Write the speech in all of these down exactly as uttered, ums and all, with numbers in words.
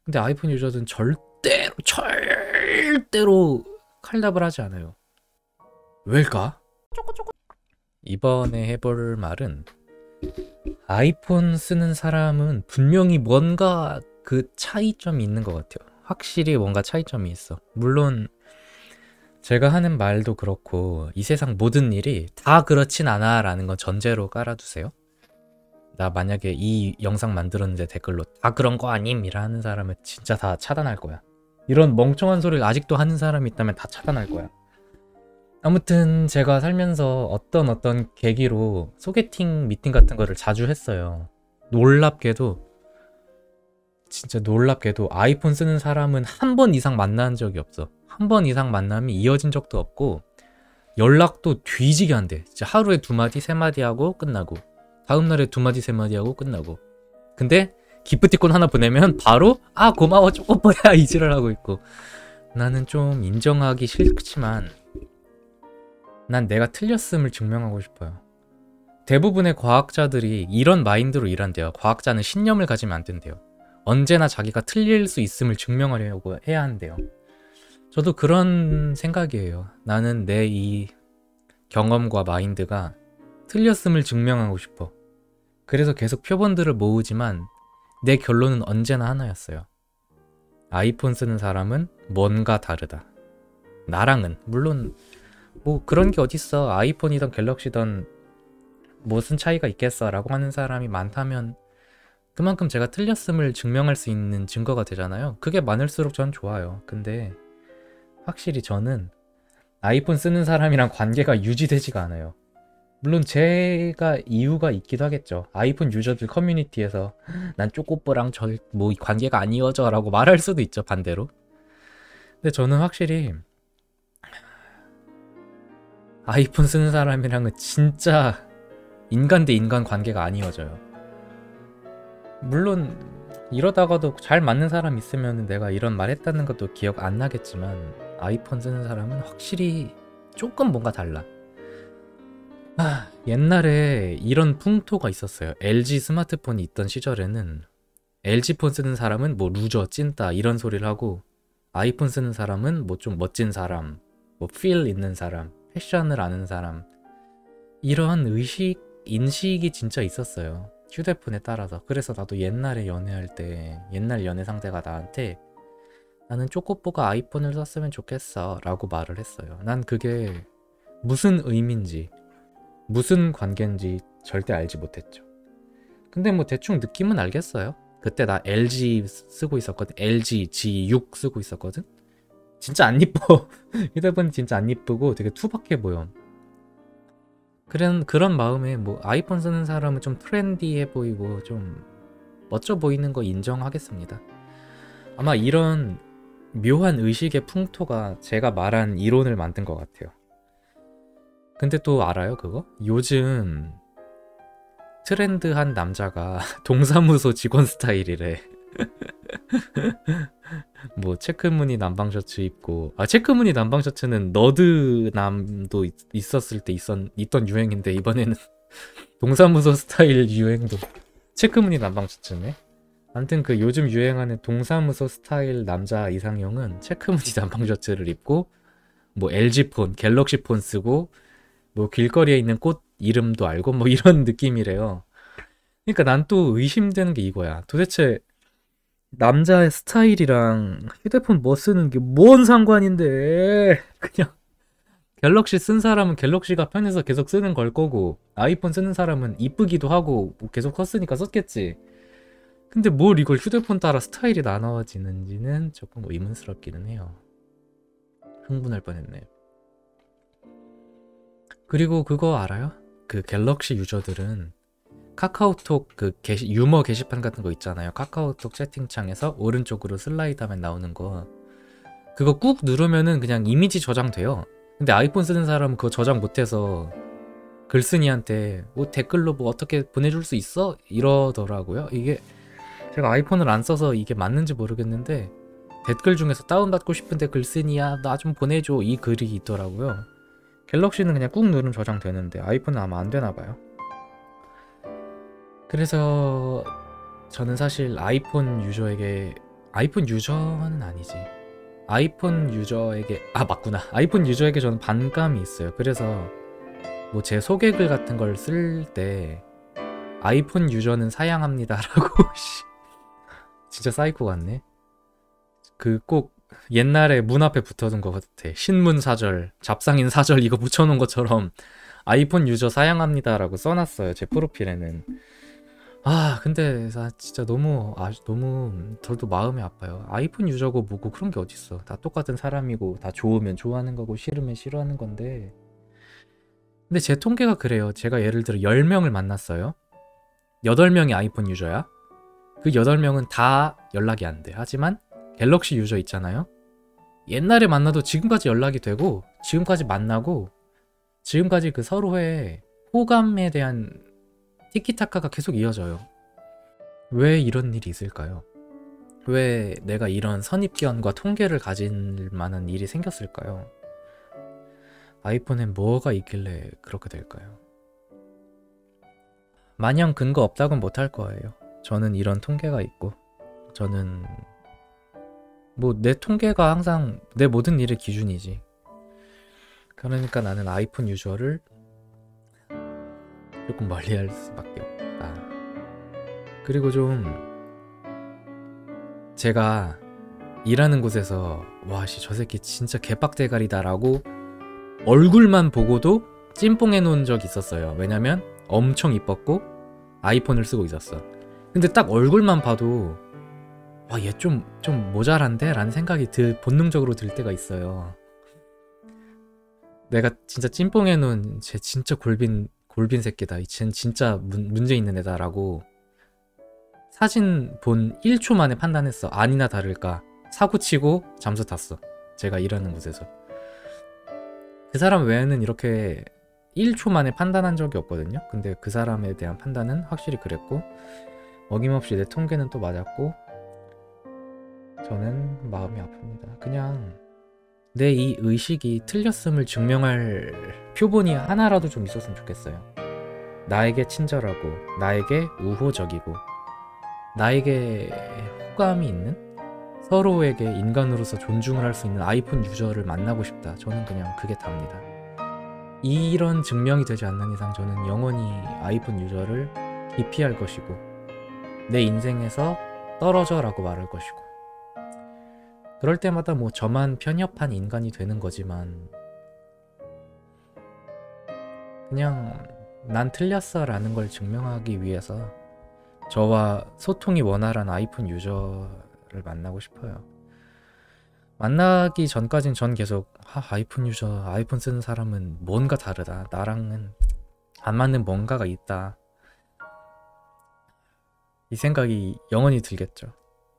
근데 아이폰 유저들은 절대로 절대로 칼답을 하지 않아요. 왜일까? 이번에 해볼 말은, 아이폰 쓰는 사람은 분명히 뭔가 그 차이점이 있는 것 같아요. 확실히 뭔가 차이점이 있어. 물론 제가 하는 말도 그렇고 이 세상 모든 일이 다 그렇진 않아 라는 건 전제로 깔아두세요. 나 만약에 이 영상 만들었는데 댓글로 다 그런 거 아님? 이라 하는 사람은 진짜 다 차단할 거야. 이런 멍청한 소리를 아직도 하는 사람이 있다면 다 차단할 거야. 아무튼 제가 살면서 어떤 어떤 계기로 소개팅 미팅 같은 거를 자주 했어요. 놀랍게도, 진짜 놀랍게도 아이폰 쓰는 사람은 한 번 이상 만난 적이 없어. 한 번 이상 만남이 이어진 적도 없고 연락도 뒤지게 한대. 진짜 하루에 두 마디 세 마디 하고 끝나고, 다음날에 두 마디 세 마디 하고 끝나고. 근데 기프티콘 하나 보내면 바로 아 고마워 쪼꼬뽀야 이지를 하고 있고. 나는 좀 인정하기 싫지만 난 내가 틀렸음을 증명하고 싶어요. 대부분의 과학자들이 이런 마인드로 일한대요. 과학자는 신념을 가지면 안 된대요. 언제나 자기가 틀릴 수 있음을 증명하려고 해야 한대요. 저도 그런 생각이에요. 나는 내 이 경험과 마인드가 틀렸음을 증명하고 싶어. 그래서 계속 표본들을 모으지만 내 결론은 언제나 하나였어요. 아이폰 쓰는 사람은 뭔가 다르다. 나랑은 물론 뭐 그런 게 어딨어. 아이폰이든 갤럭시든 무슨 차이가 있겠어 라고 하는 사람이 많다면 그만큼 제가 틀렸음을 증명할 수 있는 증거가 되잖아요. 그게 많을수록 전 좋아요. 근데 확실히 저는 아이폰 쓰는 사람이랑 관계가 유지되지가 않아요. 물론 제가 이유가 있기도 하겠죠. 아이폰 유저들 커뮤니티에서 난 쪼꼬뽀랑 절 뭐 관계가 안 이어져 라고 말할 수도 있죠, 반대로. 근데 저는 확실히 아이폰 쓰는 사람이랑은 진짜 인간 대 인간 관계가 안 이어져요. 물론 이러다가도 잘 맞는 사람 있으면 내가 이런 말 했다는 것도 기억 안 나겠지만 아이폰 쓰는 사람은 확실히 조금 뭔가 달라. 아, 옛날에 이런 풍토가 있었어요. 엘지 스마트폰이 있던 시절에는 엘지폰 쓰는 사람은 뭐 루저, 찐따 이런 소리를 하고, 아이폰 쓰는 사람은 뭐 좀 멋진 사람, 뭐 필 있는 사람, 패션을 아는 사람, 이런 의식, 인식이 진짜 있었어요. 휴대폰에 따라서. 그래서 나도 옛날에 연애할 때 옛날 연애 상대가 나한테 나는 쪼꼬뽀가 아이폰을 썼으면 좋겠어 라고 말을 했어요. 난 그게 무슨 의미인지 무슨 관계인지 절대 알지 못했죠. 근데 뭐 대충 느낌은 알겠어요. 그때 나 엘지 쓰고 있었거든. 엘지 지 육 쓰고 있었거든. 진짜 안 이뻐. 휴대폰이 진짜 안 이쁘고 되게 투박해 보여. 그런 그런 마음에 뭐 아이폰 쓰는 사람은 좀 트렌디해 보이고 좀 멋져 보이는 거 인정하겠습니다. 아마 이런 묘한 의식의 풍토가 제가 말한 이론을 만든 것 같아요. 근데 또 알아요 그거? 요즘 트렌드한 남자가 동사무소 직원 스타일이래. 뭐 체크무늬 남방 셔츠 입고, 아 체크무늬 남방 셔츠는 너드남도 있, 있었을 때 있었, 있던 유행인데 이번에는 동사무소 스타일 유행도 체크무늬 남방 셔츠네. 아무튼 그 요즘 유행하는 동사무소 스타일 남자 이상형은 체크무늬 남방 셔츠를 입고 뭐 엘지폰, 갤럭시폰 쓰고 뭐 길거리에 있는 꽃 이름도 알고 뭐 이런 느낌이래요. 그러니까 난 또 의심되는 게 이거야. 도대체 남자의 스타일이랑 휴대폰 뭐 쓰는 게 뭔 상관인데. 그냥 갤럭시 쓴 사람은 갤럭시가 편해서 계속 쓰는 걸 거고, 아이폰 쓰는 사람은 이쁘기도 하고 뭐 계속 썼으니까 썼겠지. 근데 뭘 이걸 휴대폰 따라 스타일이 나눠지는지는 조금 의문스럽기는 해요. 흥분할 뻔했네. 그리고 그거 알아요? 그 갤럭시 유저들은 카카오톡 그 게시, 유머 게시판 같은 거 있잖아요. 카카오톡 채팅창에서 오른쪽으로 슬라이드하면 나오는 거, 그거 꾹 누르면은 그냥 이미지 저장돼요. 근데 아이폰 쓰는 사람은 그거 저장 못해서 글쓴이한테 뭐 댓글로 뭐 어떻게 보내줄 수 있어? 이러더라고요. 이게 제가 아이폰을 안 써서 이게 맞는지 모르겠는데 댓글 중에서 다운받고 싶은데 글쓴이야 나 좀 보내줘 이 글이 있더라고요. 갤럭시는 그냥 꾹 누르면 저장되는데 아이폰은 아마 안 되나봐요. 그래서 저는 사실 아이폰 유저에게 아이폰 유저는 아니지. 아이폰 유저에게 아 맞구나. 아이폰 유저에게 저는 반감이 있어요. 그래서 뭐 제 소개글 같은 걸 쓸 때 아이폰 유저는 사양합니다라고 진짜 사이코 같네. 그 꼭 옛날에 문 앞에 붙어둔 것 같아. 신문 사절, 잡상인 사절 이거 붙여놓은 것처럼 아이폰 유저 사양합니다라고 써놨어요. 제 프로필에는. 아 근데 나 진짜 너무 아 너무 저도 마음이 아파요. 아이폰 유저고 뭐고 그런 게 어딨어. 다 똑같은 사람이고 다 좋으면 좋아하는 거고 싫으면 싫어하는 건데. 근데 제 통계가 그래요. 제가 예를 들어 열 명을 만났어요. 여덟 명이 아이폰 유저야. 그 여덟 명은 다 연락이 안 돼. 하지만 갤럭시 유저 있잖아요. 옛날에 만나도 지금까지 연락이 되고 지금까지 만나고 지금까지 그 서로의 호감에 대한 티키타카가 계속 이어져요. 왜 이런 일이 있을까요? 왜 내가 이런 선입견과 통계를 가질 만한 일이 생겼을까요? 아이폰엔 뭐가 있길래 그렇게 될까요? 마냥 근거 없다고는 못할 거예요. 저는 이런 통계가 있고 저는 뭐 내 통계가 항상 내 모든 일의 기준이지. 그러니까 나는 아이폰 유저를 조금 멀리할 수밖에 없다. 그리고 좀 제가 일하는 곳에서 와씨 저 새끼 진짜 개빡대가리다라고 얼굴만 보고도 찐뽕해 놓은 적이 있었어요. 왜냐면 엄청 이뻤고 아이폰을 쓰고 있었어. 근데 딱 얼굴만 봐도 와 얘 좀 좀 모자란데? 라는 생각이 들, 본능적으로 들 때가 있어요. 내가 진짜 찐뽕해 놓은 쟤 진짜 골빈 골빈 새끼다. 쟤는 진짜 문, 문제 있는 애다 라고 사진 본 일 초 만에 판단했어. 아니나 다를까 사고치고 잠수 탔어. 제가 일하는 곳에서. 그 사람 외에는 이렇게 일 초 만에 판단한 적이 없거든요. 근데 그 사람에 대한 판단은 확실히 그랬고 어김없이 내 통계는 또 맞았고 저는 마음이 아픕니다. 그냥 내 이 의식이 틀렸음을 증명할 표본이 하나라도 좀 있었으면 좋겠어요. 나에게 친절하고 나에게 우호적이고 나에게 호감이 있는 서로에게 인간으로서 존중을 할 수 있는 아이폰 유저를 만나고 싶다. 저는 그냥 그게 답니다. 이런 증명이 되지 않는 이상 저는 영원히 아이폰 유저를 기피할 것이고 내 인생에서 떨어져 라고 말할 것이고 그럴 때마다 뭐 저만 편협한 인간이 되는 거지만 그냥 난 틀렸어 라는 걸 증명하기 위해서 저와 소통이 원활한 아이폰 유저를 만나고 싶어요. 만나기 전까진 전 계속 아, 아이폰 유저, 아이폰 쓰는 사람은 뭔가 다르다. 나랑은 안 맞는 뭔가가 있다. 이 생각이 영원히 들겠죠.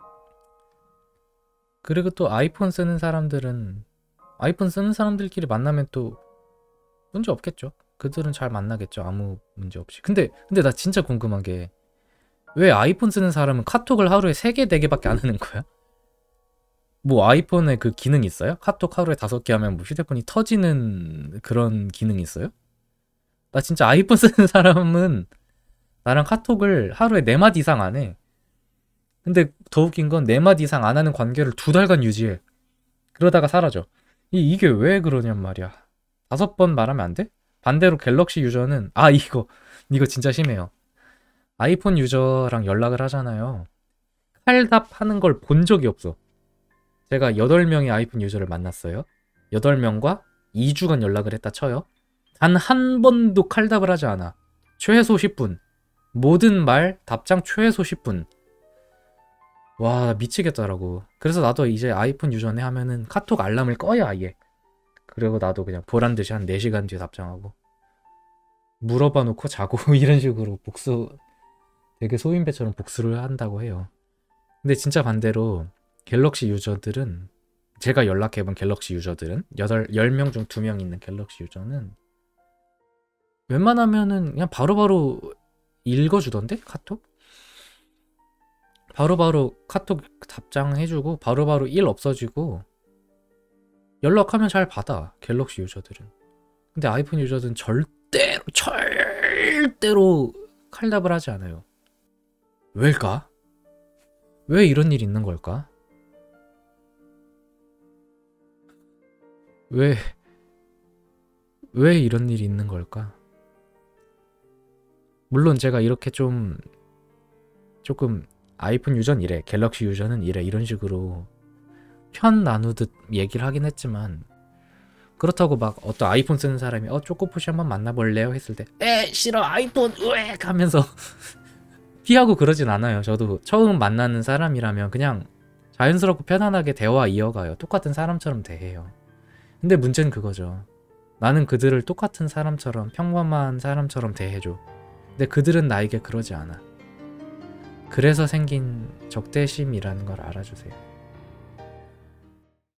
그리고 또 아이폰 쓰는 사람들은 아이폰 쓰는 사람들끼리 만나면 또 문제 없겠죠. 그들은 잘 만나겠죠. 아무 문제 없이. 근데 근데 나 진짜 궁금한 게 왜 아이폰 쓰는 사람은 카톡을 하루에 세 개, 네 개밖에 안 하는 거야? 뭐 아이폰에 그 기능 있어요? 카톡 하루에 다섯 개 하면 뭐 휴대폰이 터지는 그런 기능이 있어요? 나 진짜 아이폰 쓰는 사람은 나랑 카톡을 하루에 네 마디 이상 안 해. 근데 더 웃긴 건 네 마디 이상 안 하는 관계를 두 달간 유지해. 그러다가 사라져. 이, 이게 왜 그러냔 말이야. 다섯 번 말하면 안 돼? 반대로 갤럭시 유저는 아 이거 이거 진짜 심해요. 아이폰 유저랑 연락을 하잖아요. 칼답하는 걸 본 적이 없어. 제가 여덟 명의 아이폰 유저를 만났어요. 여덟 명과 이 주간 연락을 했다 쳐요. 단 한 번도 칼답을 하지 않아. 최소 십 분. 모든 말 답장 최소 십 분. 와 미치겠더라고. 그래서 나도 이제 아이폰 유저네 하면은 카톡 알람을 꺼야 아예. 그리고 나도 그냥 보란듯이 한 네 시간 뒤에 답장하고 물어봐 놓고 자고 이런 식으로 복수 되게 소인배처럼 복수를 한다고 해요. 근데 진짜 반대로 갤럭시 유저들은 제가 연락해본 갤럭시 유저들은 열 명 중 두 명 있는 갤럭시 유저는 웬만하면은 그냥 바로바로 읽어주던데? 카톡? 바로바로 카톡 답장해주고 바로바로 일 없어지고 연락하면 잘 받아. 갤럭시 유저들은. 근데 아이폰 유저들은 절대로 절대로 칼답을 하지 않아요. 왜일까? 왜 이런 일이 있는 걸까? 왜, 왜 이런 일이 있는 걸까? 물론 제가 이렇게 좀 조금 아이폰 유저는 이래, 갤럭시 유저는 이래 이런 식으로 편 나누듯 얘기를 하긴 했지만 그렇다고 막 어떤 아이폰 쓰는 사람이 어 쪼꼬푸시 한번 만나볼래요? 했을 때 에 싫어 아이폰 으액 하면서 피하고 그러진 않아요. 저도 처음 만나는 사람이라면 그냥 자연스럽고 편안하게 대화 이어가요. 똑같은 사람처럼 대해요. 근데 문제는 그거죠. 나는 그들을 똑같은 사람처럼 평범한 사람처럼 대해줘. 근데 그들은 나에게 그러지 않아. 그래서 생긴 적대심이라는 걸 알아주세요.